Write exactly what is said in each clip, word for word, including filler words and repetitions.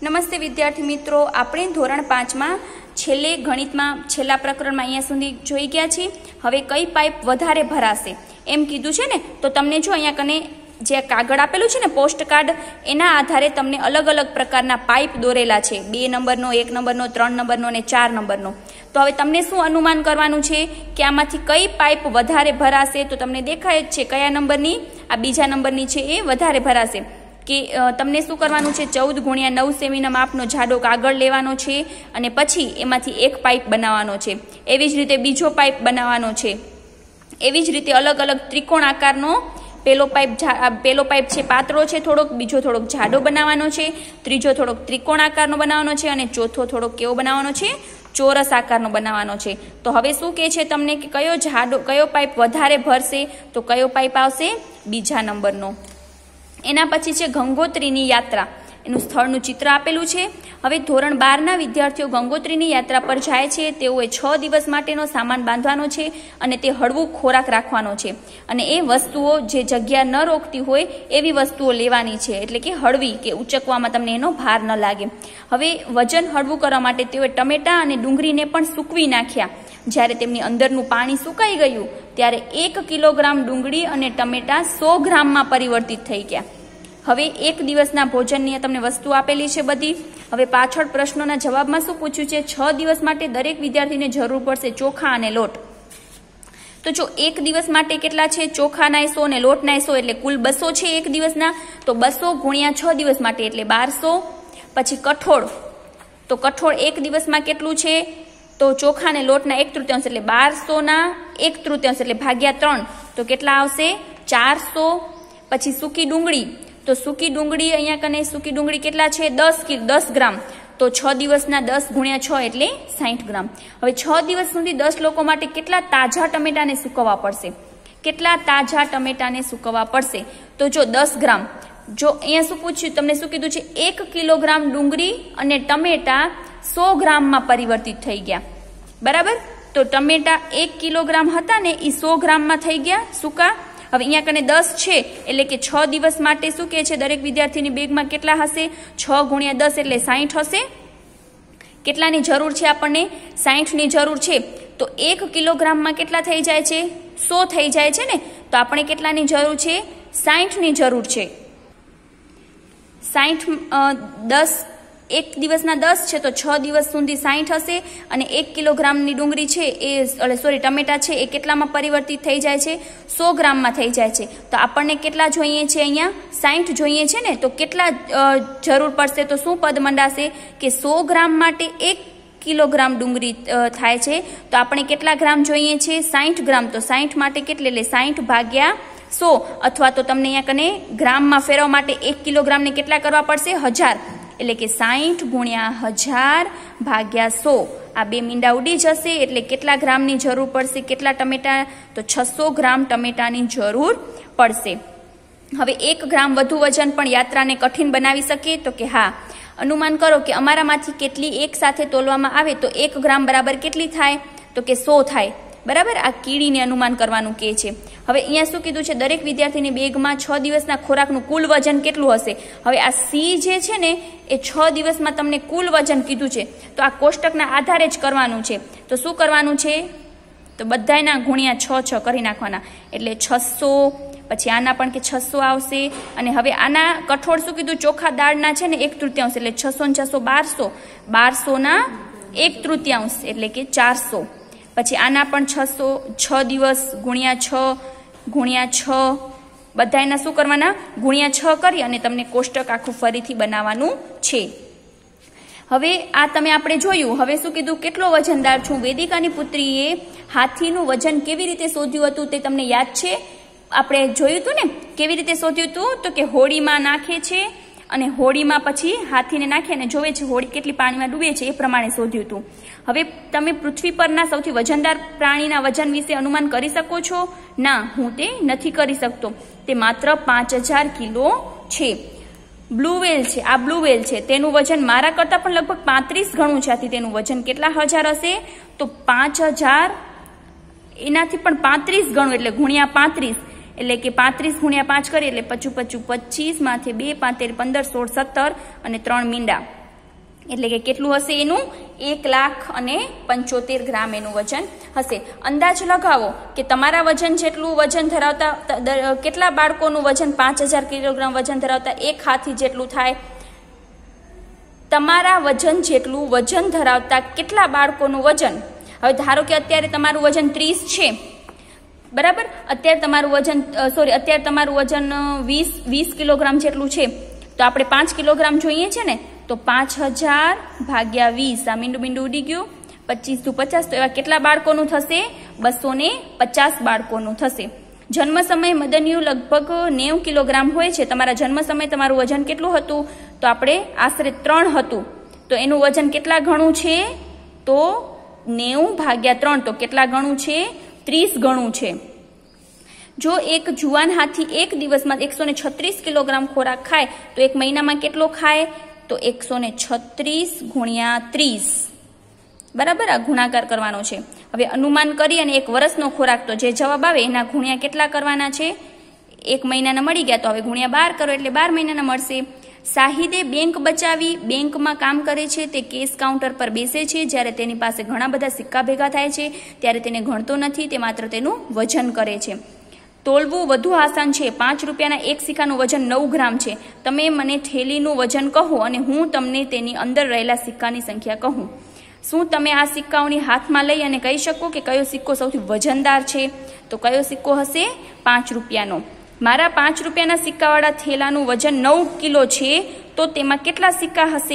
नमस्ते विद्यार्थी मित्रों, આપણે ધોરણ પાંચ માં છેલ્લે ગણિતમાં છેલ્લા પ્રકરણમાં અહીંયા સુધી જોઈ ગયા છીએ। હવે કઈ પાઇપ વધારે ભરાશે એમ કીધું છે ને, તો તમને જો અહીંયા કને જે કાગળ આપેલું છે ને પોસ્ટ કાર્ડ, એના આધારે તમને અલગ અલગ પ્રકારના પાઇપ દોરેલા છે, બે નંબરનો, એક નંબરનો, ત્રણ નંબરનો અને ચાર નંબરનો। તો હવે તમને શું અનુમાન કરવાનું છે કે આમાંથી કઈ પાઇપ વધારે ભરાશે? તો તમને દેખાય જ છે કયા નંબરની, આ બીજા નંબરની છે એ વધારે ભરાશે। કે તમને શું કરવાનું છે, ચૌદ ગુણ્યા નવ સેમીના માપનો જાડો કાગળ લેવાનો છે અને પછી એમાંથી એક પાઇપ બનાવવાનો છે। એવી જ રીતે બીજો પાઇપ બનાવવાનો છે। એવી જ રીતે અલગ અલગ ત્રિકોણ આકારનો પેલો પાઇપ પેલો પાઇપ છે પાતળો છે થોડોક, બીજો થોડોક જાડો બનાવવાનો છે, ત્રીજો થોડોક ત્રિકોણ આકારનો બનાવવાનો છે અને ચોથો થોડોક કેવો બનાવવાનો છે, ચોરસ આકારનો બનાવવાનો છે। તો હવે શું કહે છે તમને કે કયો જાડો કયો પાઇપ વધારે ભરશે? તો કયો પાઇપ આવશે? બીજા નંબરનો। એના પછી છે ગંગોત્રીની યાત્રા, એનું સ્થળનું ચિત્ર આપેલું છે। હવે ધોરણ બાર ના વિદ્યાર્થીઓ ગંગોત્રીની યાત્રા પર જાય છે। તેઓએ છ દિવસ માટેનો સામાન બાંધવાનો છે અને તે હળવું ખોરાક રાખવાનો છે અને એ વસ્તુઓ જે જગ્યા ન રોકતી હોય એવી વસ્તુઓ લેવાની છે, એટલે કે હળવી, કે ઉચકવામાં તમને એનો ભાર ન લાગે। હવે વજન હળવું કરવા માટે તેઓએ ટમેટા અને ડુંગળીને પણ સૂકવી નાખ્યા। જ્યારે તેમની અંદરનું પાણી સુકાઈ ગયું ત્યારે એક કિલોગ્રામ ડુંગળી અને ટમેટા સો ગ્રામમાં પરિવર્તિત થઈ ગયા। હવે એક દિવસના ભોજનની તમને વસ્તુ આપેલી છે બધી। હવે પાછળ પ્રશ્નોના જવાબમાં શું પૂછ્યું છે? છ દિવસ માટે દરેક વિદ્યાર્થીને જરૂર પડશે ચોખા અને લોટ। તો જો એક દિવસ માટે કેટલા છે? ચોખાના સો અને લોટના સો, એટલે કુલ બસો છે એક દિવસના। તો બસો ગુણ્યા છ દિવસ માટે એટલે બારસો। પછી કઠોળ, તો કઠોળ એક દિવસમાં કેટલું છે? તો ચોખા અને લોટના એક તૃતીયાંશ એટલે બારસો ના એક તૃતીયાંશ એટલે ભાગ્યા ત્રણ, તો કેટલા આવશે? ચારસો। પછી સૂકી ડુંગળી, તો સૂકી ડુંગળી અહીંયા કને સૂકી ડુંગળી કેટલા છે? દસ કિલો દસ ગ્રામ, તો છ દિવસના દસ ગુણ્યા છ એટલે સાઠ ગ્રામ। હવે છ દિવસ સુધી દસ લોકો માટે કેટલા તાજા ટમેટાને સૂકવવા પડશે? કેટલા તાજા ટમેટાને સૂકવવા પડશે? તો જો દસ ગ્રામ, જો અહીંયા શું પૂછ્યું તમને, શું કીધું છે? એક કિલોગ્રામ ડુંગળી અને ટમેટા સો ગ્રામમાં પરિવર્તિત થઈ ગયા, બરાબર? તો ટમેટા એક કિલોગ્રામ હતા ને એ સો ગ્રામમાં થઈ ગયા સૂકા। હવે અહીંયા કને દસ છે એટલે કે છ દિવસ માટે શું કે છે, દરેક વિદ્યાર્થીની બેગમાં કેટલા હશે? છ ગુણ્યા દસ એટલે સાઠ હશે। કેટલાની જરૂર છે આપણને? સાઠ ની જરૂર છે। તો એક કિલોગ્રામમાં કેટલા થઈ જાય છે? સો થઈ જાય છે ને, તો આપણે કેટલાની જરૂર છે? સાઠ ની જરૂર છે। સાઠ દસ એક દિવસના દસ છે તો છ દિવસ સુધી સાઠ હશે અને એક કિલોગ્રામની ડુંગળી છે એ સોરી ટમેટા છે એ કેટલામાં પરિવર્તિત થઈ જાય છે? સો ગ્રામમાં થઈ જાય છે। તો આપણને કેટલા જોઈએ છે? અહીંયા સાઠ જોઈએ છે ને, તો કેટલા જરૂર પડશે? તો શું પદ મંડાશે કે સો ગ્રામ માટે એક કિલોગ્રામ ડુંગળી થાય છે, તો આપણે કેટલા ગ્રામ જોઈએ છે? સાઠ ગ્રામ। તો સાઠ માટે કેટલે? એટલે સાઠ ભાગ્યા સો, અથવા તો તમને અહીંયા કને ગ્રામમાં ફેરવવા માટે એક કિલોગ્રામને કેટલા કરવા પડશે? હજાર, એટલે કે સાઠ ગુણ્યા હજાર ભાગ્યા સો। આ બે મીંડા ઉડી જશે એટલે કેટલા ગ્રામની જરૂર પડશે? કેટલા ટમેટા? તો છસો ગ્રામ ટમેટાની જરૂર પડશે। હવે એક ગ્રામ વધુ વજન પણ યાત્રાને કઠિન બનાવી શકે? તો કે હા। અનુમાન કરો કે અમારામાંથી કેટલી એક સાથે તોલવામાં આવે તો એક ગ્રામ બરાબર કેટલી થાય? તો કે સો થાય, બરાબર? આ કીડીને અનુમાન કરવાનું કે છે। હવે અહીંયા શું કીધું છે? દરેક વિદ્યાર્થીની બેગમાં છ દિવસના ખોરાકનું કુલ વજન કેટલું હશે? હવે આ સી જે છે ને એ છ દિવસમાં તમને કુલ વજન કીધું છે, તો આ કોષ્ટકના આધારે જ કરવાનું છે। તો શું કરવાનું છે? તો બધાયના ગુણ્યા છ છ કરી નાખવાના, એટલે છસો। પછી આના પણ કે છસો આવશે। અને હવે આના કઠોળ શું કીધું? ચોખા દાળના છે ને એક તૃતીયાંશ એટલે છસો ને છસો બારસો, બારસો ના એક તૃતીયાંશ એટલે કે ચારસો। પછી આના પણ છસો, છ દિવસ ગુણ્યા છ ગુણ્યા છ, બધાયના શું કરવાના? ગુણ્યા છ કરી અને તમને કોષ્ટક આખું ફરીથી બનાવવાનું છે। હવે આ તમે આપણે જોયું। હવે શું કીધું? કેટલો વજનદાર છું? વેદિકાની પુત્રીએ હાથીનું વજન કેવી રીતે શોધ્યું હતું તે તમને યાદ છે? આપણે જોયું હતું ને કેવી રીતે શોધ્યું હતું? તો કે હોડીમાં નાખે છે અને હોડીમાં પછી હાથીને નાખે અને જોવે છે હોડી કેટલી પાણીમાં ડૂબે છે, એ પ્રમાણે શોધ્યું હતું। હવે તમે પૃથ્વી પરના સૌથી વજનદાર પ્રાણીના વજન વિશે અનુમાન કરી શકો છો? ના, હું તે નથી કરી શકતો। તે માત્ર પાંચ હજાર કિલો છે। બ્લુ વેલ છે, આ બ્લુ વેલ છે, તેનું વજન મારા કરતા પણ લગભગ પાંત્રીસ ગણું છે। આથી તેનું વજન કેટલા હજાર હશે? તો પાંચ હજાર એનાથી પણ પાંત્રીસ ગણું એટલે ગુણ્યા પાંત્રીસ, એટલે કે પાંત્રીસ ગુણ્યા પાંચ કરીએ એટલે પચું પચું પચીસ માંથી બે પાંતેર પંદર સોળ સત્તર અને ત્રણ મીંડા એટલે કે કેટલું હશે એનું એક લાખ અને પંચોતેર ગ્રામ એનું વજન હશે. અંદાજ લગાવો કે તમારા વજન જેટલું વજન ધરાવતા કેટલા બાળકોનું વજન પાંચ હજાર કિલોગ્રામ વજન ધરાવતા એક હાથી જેટલું થાય. તમારા વજન જેટલું વજન ધરાવતા કેટલા બાળકોનું વજન. હવે ધારો કે અત્યારે તમારું વજન ત્રીસ છે, બરાબર. અત્યારે તમારું વજન સોરી અત્યારે તમારું વજન વીસ વીસ કિલોગ્રામ જેટલું છે, તો આપણે પાંચ કિલોગ્રામ જોઈએ છે ને, તો પાંચ હજાર ભાગ્યા વીસ, આ મીંડું મીંડું ઉડી ગયું, પચીસ દુ પચાસ, તો એવા કેટલા બાળકોનું થશે? બસો ને પચાસ બાળકોનું થશે. જન્મ સમયે મદનિયું લગભગ નેવું કિલોગ્રામ હોય છે. તમારા જન્મ સમયે તમારું વજન કેટલું હતું? તો આપણે આશરે ત્રણ હતું. તો એનું વજન કેટલા ગણું છે? તો નેવું ભાગ્યા ત્રણ, તો કેટલા ગણું છે? ત્રીસ ગણું છે. જો એક જુવાન હાથી એક દિવસમાં એકસો ને છત્રીસ કિલોગ્રામ ખોરાક ખાય તો એક મહિનામાં કેટલો ખાય? તો એકસો ને છત્રીસ ગુણ્યા ત્રીસ, બરાબર. આ ગુણાકાર કરવાનો છે. હવે અનુમાન કરી અને એક વર્ષનો ખોરાક, તો જે જવાબ આવે એના ગુણ્યા કેટલા કરવાના છે? એક મહિનાના મળી ગયા, તો હવે ગુણ્યા બાર કરો એટલે બાર મહિનાના મળશે. શાહિદે બેંક બચાવી બેંકમાં કામ કરે છે. તે કેશ કાઉન્ટર પર બેસે છે. જ્યારે તેની પાસે ઘણા બધા સિક્કા ભેગા થાય છે ત્યારે તેને ગણતો નથી, તે માત્ર તેનું વજન કરે છે. તોલવું વધુ આસાન છે. પાંચ રૂપિયાના એક સિક્કાનું વજન નવ ગ્રામ છે. તમે મને થેલીનું વજન કહો અને હું તમને તેની અંદર રહેલા સિક્કાની સંખ્યા કહું. શું તમે આ સિક્કાઓની હાથમાં લઈ અને કહી શકો કે કયો સિક્કો સૌથી વજનદાર છે? તો કયો સિક્કો હશે? પાંચ રૂપિયાનો. મારા પાંચ રૂપિયાના સિક્કાવાળા થેલાનું વજન નવ કિલો છે, તો તેમાં કેટલા સિક્કા હશે?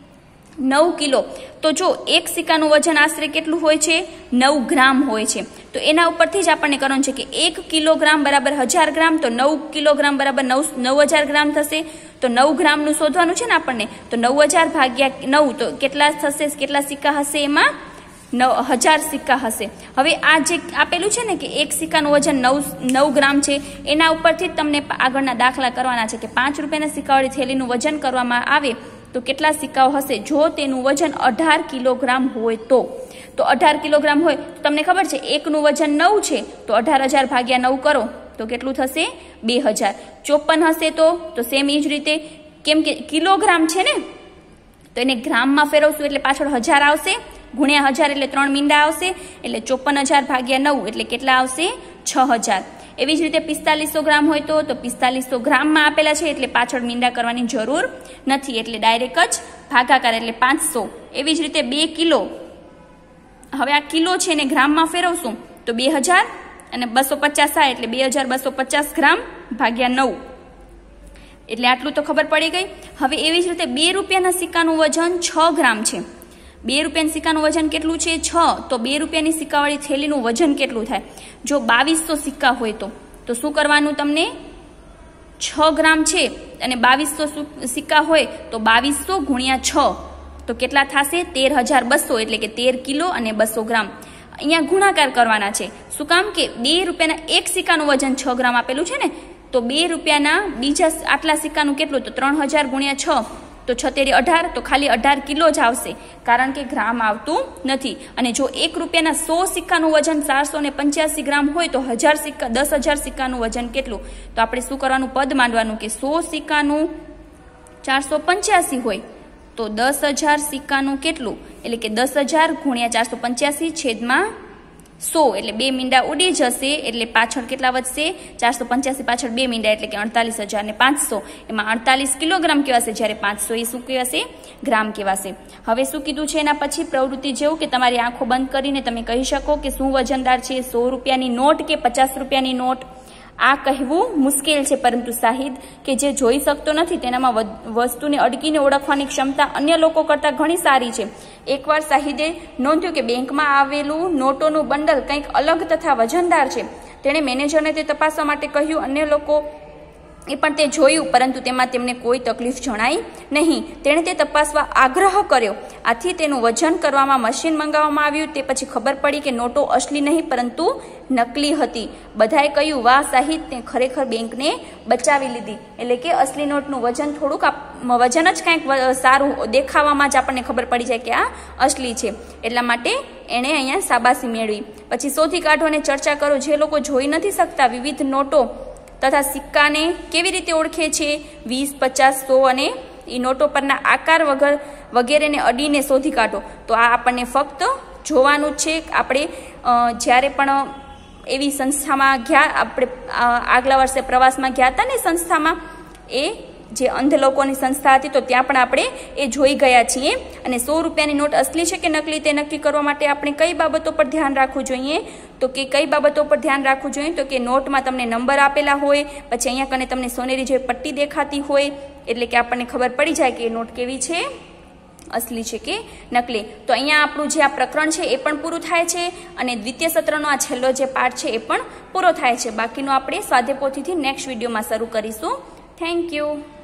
નવ કિલો. તો જો એક સિક્કાનું વજન આશરે કેટલું હોય છે? નવ ગ્રામ હોય છે. તો એના ઉપરથી જ આપણને કરવાનું છે કે એક કિલોગ્રામ બરાબર હજાર ગ્રામ, તો નવ કિલોગ્રામ બરાબર નવ નવ હજાર ગ્રામ થશે. તો નવ ગ્રામનું શોધવાનું છે ને આપણને, તો નવ હજાર ભાગ્યા નવ, તો કેટલા થશે? કેટલા સિક્કા હશે? એમાં નવ હજાર સિક્કા હશે. હવે આ જે આપેલું છે ને કે એક સિક્કાનું વજન નવ નવ ગ્રામ છે, એના ઉપરથી જ તમને આગળના દાખલા કરવાના છે કે પાંચ રૂપિયાના સિક્કાવાળી થેલીનું વજન કરવામાં આવે તો કેટલા સિક્કાઓ હશે? જો તેનું વજન અઢાર કિલોગ્રામ હોય તો તો અઢાર કિલોગ્રામ હોય તો તમને ખબર છે એકનું વજન નવ છે, તો અઢાર હજાર ભાગ્યા નવ કરો તો કેટલું થશે? બે હજાર. ચોપન હશે તો તો સેમ એ જ રીતે, કેમ કે કિલોગ્રામ છે ને, તો એને ગ્રામમાં ફેરવશું એટલે પાછળ હજાર આવશે, ગુણ્યા હજાર એટલે ત્રણ મીંડા આવશે, એટલે ચોપન હજાર ભાગ્યા નવ એટલે કેટલા આવશે? છ હજાર. એવી જ રીતે પિસ્તાલીસો ગ્રામ હોય તો તો પિસ્તાલીસો ગ્રામમાં આપેલા છે એટલે પાછળ મીંડા કરવાની જરૂર નથી, એટલે ડાયરેક્ટ જ ભાગાકાર એટલે પાંચસો. એવી જ રીતે બે કિલો, હવે આ કિલો છે ને ગ્રામમાં ફેરવશું તો બે હજાર અને બસો પચાસ થાય એટલે બે હજાર બસો પચાસ ગ્રામ ભાગ્યા નવ, એટલે આટલું તો ખબર પડી ગઈ. હવે એવી જ રીતે બે રૂપિયાના સિક્કાનું વજન છ ગ્રામ છે. બે રૂપિયાના સિક્કાનું વજન કેટલું છે? છ. તો બે રૂપિયાની સિક્કાવાળી થેલીનું વજન કેટલું થાય? જો બાવીસો સિક્કા હોય તો તો શું કરવાનું? તમને છ ગ્રામ છે અને બાવીસો સિક્કા હોય તો બાવીસો ગુણ્યા છ, તો કેટલા થશે? તેર હજાર બસો, એટલે કે તેર કિલો અને બસો ગ્રામ. અહીંયા ગુણાકાર કરવાના છે. શું કામ? કે બે રૂપિયાના એક સિક્કાનું વજન છ ગ્રામ આપેલું છે ને, તો બે રૂપિયાના બીજા આટલા સિક્કાનું કેટલું? તો ત્રણ હજાર ગુણ્યા છ, તો છતેરી અઢાર, તો ખાલી અઢાર કિલો જ આવશે, કારણ કે ગ્રામ આવતું નથી. અને જો એક રૂપિયાના સો સિક્કાનું વજન ચારસો ને પંચ્યાસી ગ્રામ હોય તો હજાર સિક્કા દસ હજાર સિક્કાનું વજન કેટલું? તો આપણે શું કરવાનું? પદ માંડવાનું કે સો સિક્કાનું ચારસો પંચ્યાસી હોય તો દસ હજાર સિક્કાનું કેટલું? એટલે કે દસ હજાર ગુણ્યા ચારસો પંચ્યાસી છેદમાં સો, એટલે બે મીંડા ઉડી જશે, એટલે પાછળ કેટલા વધશે? ચારસો પંચ્યાસી પાછળ બે મીંડા એટલે કે અડતાલીસ હજાર ને પાંચસો. એમાં અડતાલીસ કિલોગ્રામ કહેવાશે, જ્યારે પાંચસો એ શું કહેવાશે? ગ્રામ કહેવાશે. હવે શું કીધું છે એના પછી? પ્રવૃત્તિ જેવું કે તમારી આંખો બંધ કરીને તમે કહી શકો કે શું વજનદાર છે, સો રૂપિયાની નોટ કે પચાસ રૂપિયાની નોટ? આ કહેવું મુશ્કેલ છે, પરંતુ શાહિદ કે જે જોઈ શકતો નથી તેનામાં વસ્તુને અડકીને ઓળખવાની ક્ષમતા અન્ય લોકો કરતાં ઘણી સારી છે. એકવાર શાહિદે નોંધ્યું કે બેંકમાં આવેલું નોટોનું બંડલ કંઈક અલગ તથા વજનદાર છે. તેણે મેનેજરને તે તપાસવા માટે કહ્યું. અન્ય લોકો એ પણ તે જોયું, પરંતુ તેમાં તેમને કોઈ તકલીફ જણાઈ નહીં. તેણે તે તપાસવા આગ્રહ કર્યો. આથી તેનું વજન કરવામાં મશીન મંગાવવામાં આવ્યું. તે પછી ખબર પડી કે નોટો અસલી નહીં પરંતુ નકલી હતી. બધાએ કહ્યું, વાહ શાહિદ, તે ખરેખર બેંકને બચાવી લીધી. એટલે કે અસલી નોટનું વજન થોડુંક વજન જ કંઈક સારું દેખાવામાં જ આપણને ખબર પડી જાય કે આ અસલી છે, એટલા માટે એણે અહીંયા શાબાશી મેળવી. પછી શોધી કાઢો અને ચર્ચા કરો. જે લોકો જોઈ નથી શકતા વિવિધ નોટો તથા સિક્કાને કેવી રીતે ઓળખે છે? વીસ, પચાસ, સો અને એ નોટો પરના આકાર વગર વગેરેને અડીને શોધી કાઢો. તો આ આપણને ફક્ત જોવાનું જ છે. આપણે જ્યારે પણ એવી સંસ્થામાં ગયા, આપણે આગલા વર્ષે પ્રવાસમાં ગયા હતા ને સંસ્થામાં, એ જે અંધ લોકોની સંસ્થા હતી, તો ત્યાં પણ આપણે એ જોઈ ગયા છીએ. અને સો રૂપિયાની નોટ અસલી છે કે નકલી તે નક્કી કરવા માટે આપણે કઈ બાબતો પર ધ્યાન રાખવું જોઈએ? તો કે કઈ બાબતો પર ધ્યાન રાખવું જોઈએ? તો કે નોટમાં તમને નંબર આપેલા હોય, પછી અહીંયા કને તમને સોનેરી જે પટ્ટી દેખાતી હોય, એટલે કે આપણને ખબર પડી જાય કે એ નોટ કેવી છે, અસલી છે કે નકલી. તો અહીંયા આપણું જે આ પ્રકરણ છે એ પણ પૂરું થાય છે અને દ્વિતીય સત્રનો આ છેલ્લો જે પાઠ છે એ પણ પૂરો થાય છે. બાકીનો આપણે સ્વાધ્યાય પોથીથી નેક્સ્ટ વિડીયોમાં શરૂ કરીશું. Thank you.